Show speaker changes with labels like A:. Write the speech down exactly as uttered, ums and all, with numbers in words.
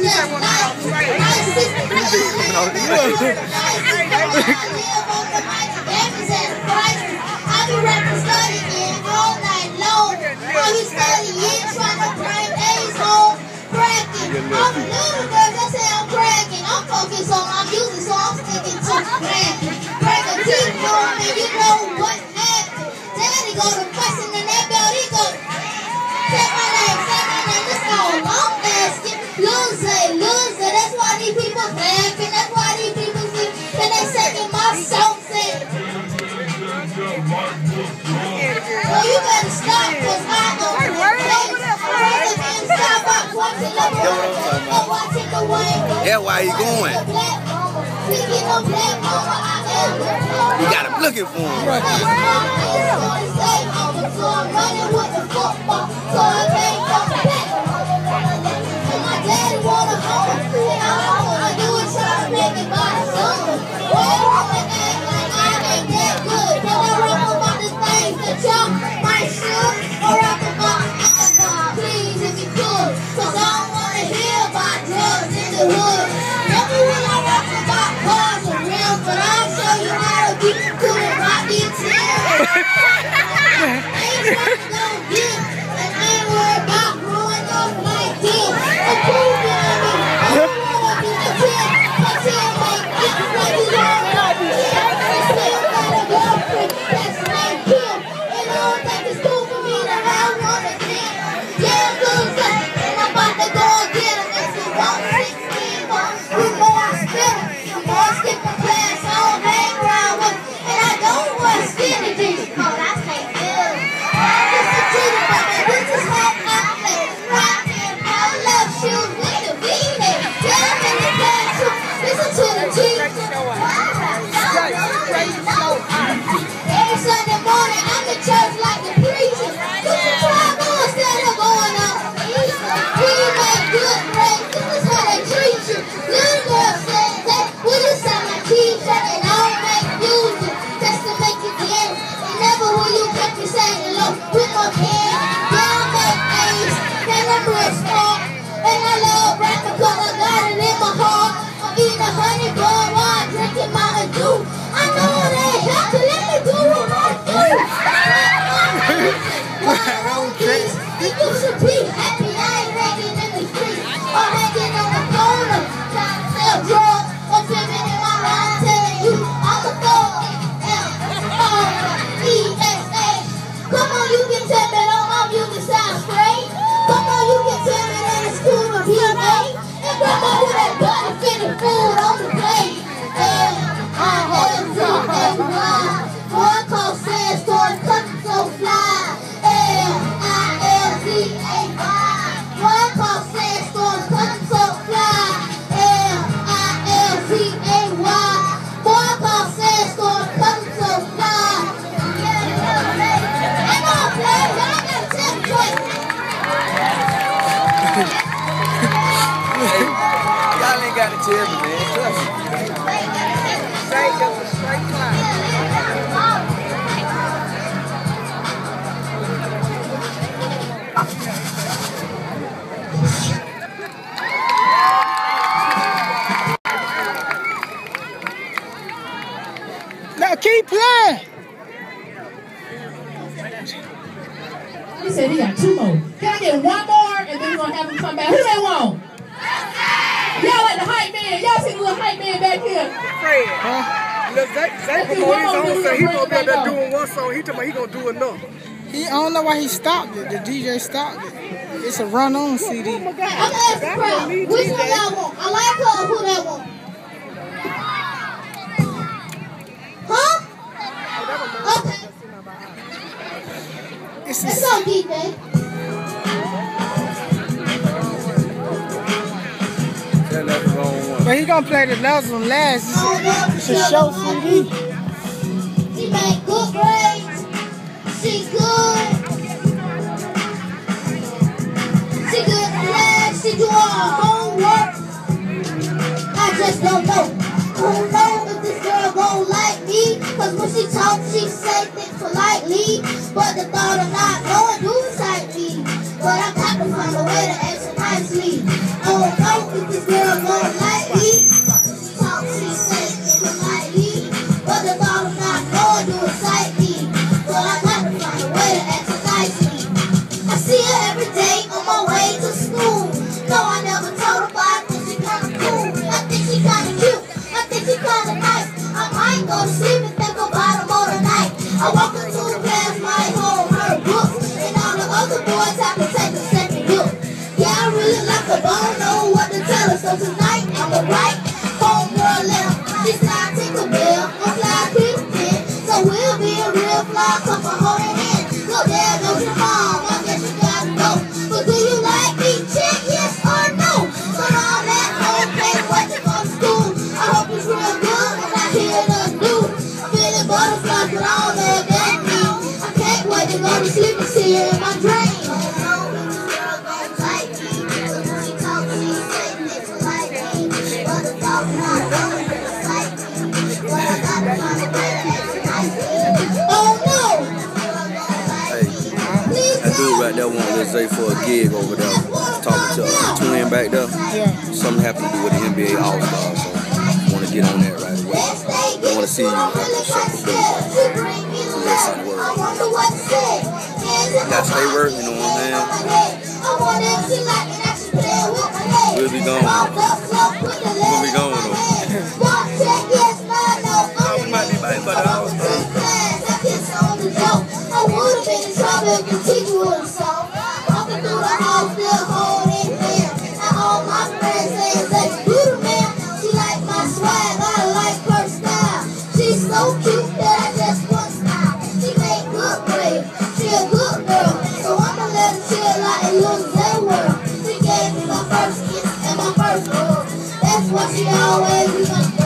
A: Yeah, why he going? He got him looking for him. Y'all ain't got to tell me, man. Trust me. Straight, just a straight climb.
B: Now keep playing.
C: He said he got two more. Can I get one more and then we're going to have him come back? Who they want? Y'all like the hype man. Y'all see the little hype man back here?
B: Fred. Huh? Look, Zay, Zay promoted his own song. He supposed to be there doing one song. He told me he going to do enough. He, I don't know why he stopped it. The D J stopped it. It's a run-on C D.
D: I'm going to ask the crowd. Which one y'all want? I like her or who that want? Huh? Okay.
B: It's
D: Let's go, D J.
B: But he gonna play the last one last. It's a show C D.
D: She make good grades. She good. She good in class. She do all her homework. I just don't know. I don't know if this girl gon' like me. Cause when she talk, she say things politely. But the thought of not knowing do excite me. But I got to find a way to answer nicely. I don't know if this love, come for holding in. Go there, go to mom, I guess you gotta go. But do you like me? Check yes or no. So all that whole thing, waiting from school. I hope it's real good when I hear the news. I'm feeling butterflies with all that that means. I can't wait to go to sleep and see her in my dreams.
A: Right there, want Lil Zay for a gig over there. Talking to a twin back there.
B: Yeah.
A: Something happened to do with the N B A All-Stars, so I want to get on that right away. I want to see you after the show. So that's some word. You gotta stay working, you know what I'm saying? We'll be gone. We'll be gone though. Oh, we might be back by the All-Stars.
D: I would've been in trouble if the teacher would've saw. Walking through the hall, still holding there. And all my friends saying that you the man. She like my swag, I like her style. She's so cute that I just want style. She make good grades, she a good girl. So I'ma let her chill like a little Zay world. She gave me my first kiss and my first love. That's what she always be gonna